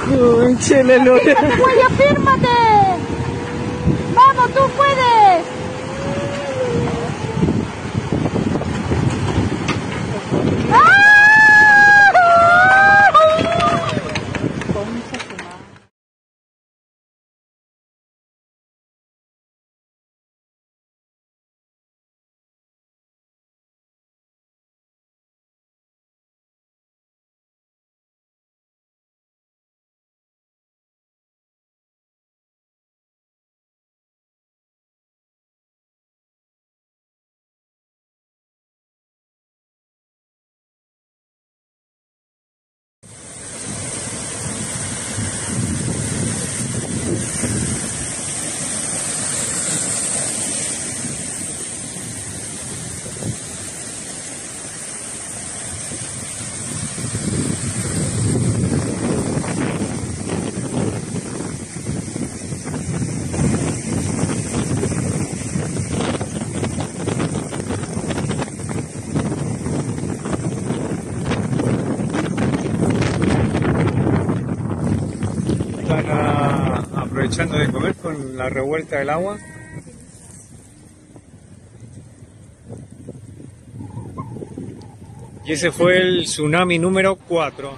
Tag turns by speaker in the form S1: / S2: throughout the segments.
S1: Conchale, Lola.
S2: ¡Güey, afírmate! ¡Vamos, tú puedes!
S1: Aprovechando de comer con la revuelta del agua. Y ese fue el tsunami número 4.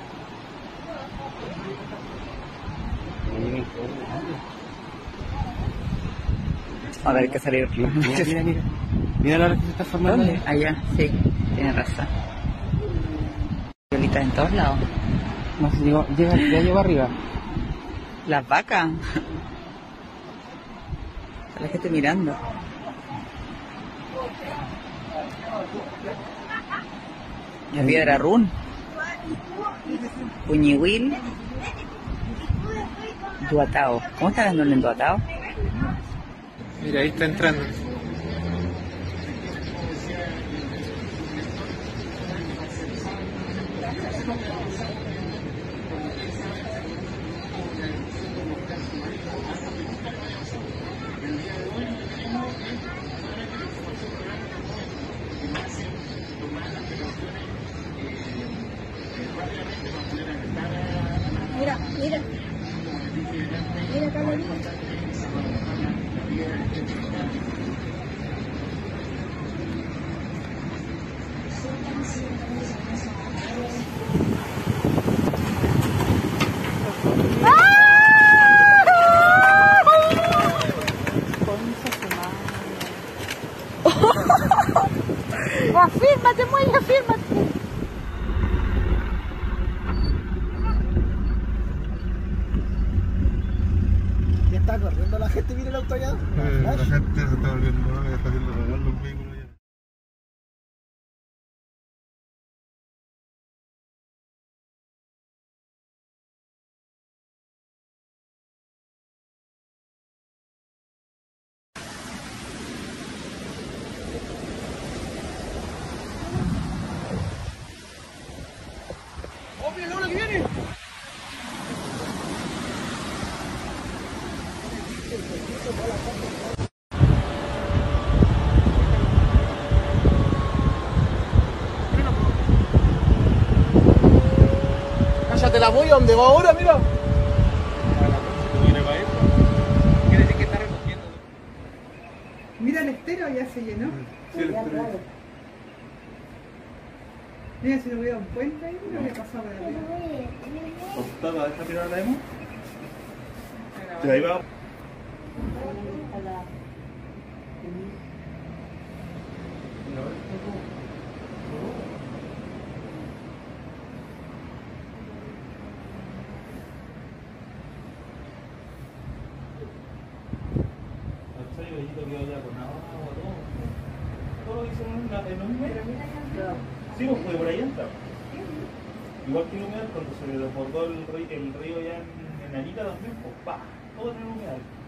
S3: A ver, hay que salir.
S4: Mira la hora que se está formando.
S3: ¿Dónde? Allá, sí, tiene razón. Violitas en todos lados.
S4: No sé, ya llegó arriba.
S3: Las vacas. Está la gente mirando. La piedra run. Puñihuil. Duatao. ¿Cómo está ganando en Duatao?
S1: Mira, ahí está entrando.
S2: Mira, mira. Mira, Carolina. Afírmate, muy afírmate.
S4: Ya está corriendo la gente, mira el auto allá.
S5: La gente se está volviendo loca, está haciendo rodar los vehículos ya.
S4: Cállate la boya, ¿dónde va ahora? Mira.
S1: Quiere decir que está recogiendo.
S6: Mira el estero, ya se llenó.
S5: Sí, el estrés.
S6: Mira, si no hubiera un puente ahí, no le pasaba por arriba.
S5: ¿Costaba esta tirada la demo? Sí, ahí va.
S4: Todo lo hizo en un mes. Sí, pues fue por ahí entra. Igual que el humedal, cuando se le desbordó el río ya en Anita también, pues todo en el humedal.